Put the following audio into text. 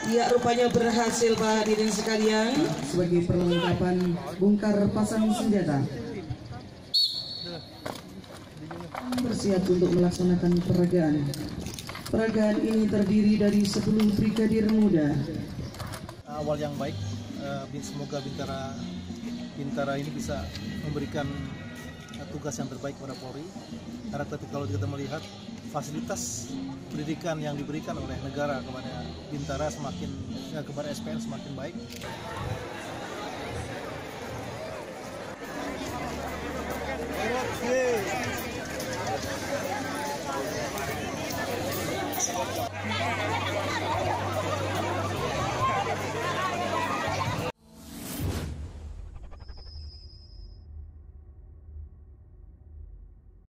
Ya, rupanya berhasil Pak hadirin sekalian. Sebagai perlengkapan bongkar pasang senjata, bersiap untuk melaksanakan peragaan. Peragaan ini terdiri dari 10 brigadir muda. Awal yang baik, semoga Bintara ini bisa memberikan tugas yang terbaik kepada Polri. Karena kalau kita melihat fasilitas pendidikan yang diberikan oleh negara kepada Bintara kepada SPN semakin baik.